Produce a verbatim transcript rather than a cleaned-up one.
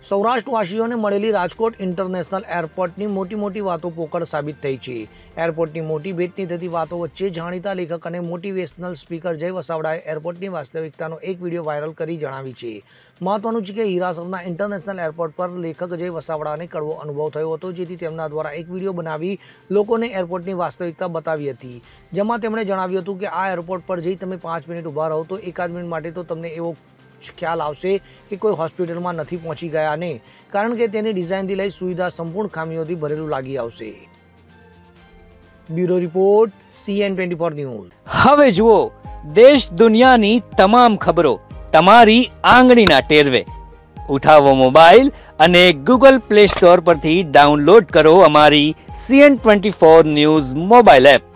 સૌરાષ્ટ્રવાસીઓને મળેલી રાજકોટ ઇન્ટરનેશનલ એરપોર્ટની મોટી મોટી વાતો પોકળ સાબિત થઈ છે। એરપોર્ટની મોટી ભેટની થતી વાતો વચ્ચે જાણીતા લેખક અને મોટિવેશનલ સ્પીકર જય વસાવડાએ એરપોર્ટની વાસ્તવિકતાનો એક વિડીયો વાયરલ કરી જણાવી છે। મહત્વનું છે કે હીરાસરના ઇન્ટરનેશનલ એરપોર્ટ પર લેખક જય વસાવડાને કડવો અનુભવ થયો હતો, જેથી તેમના દ્વારા એક વિડીયો બનાવી લોકોને એરપોર્ટની વાસ્તવિકતા બતાવી હતી, જેમાં તેમણે જણાવ્યું હતું કે આ એરપોર્ટ પર જઈ તમે પાંચ મિનિટ ઊભા રહો તો એકાદ મિનિટ માટે તો તમને એવો ખ્યાલ આવશે કે કોઈ હોસ્પિટલમાં નથી પહોંચી ગયા ને, કારણ કે તેની ડિઝાઇનથી લઈ સુવિધા સંપૂર્ણ ખામીઓથી ભરેલું લાગી આવશે। Bureau report CN twenty four news. હવે જુઓ દેશ દુનિયાની તમામ ખબરો તમારી આંગળીના ટેરવે। ઉઠાવો મોબાઈલ અને ગૂગલ પ્લે સ્ટોર પરથી ડાઉનલોડ કરો અમારી CN twenty four news mobile app.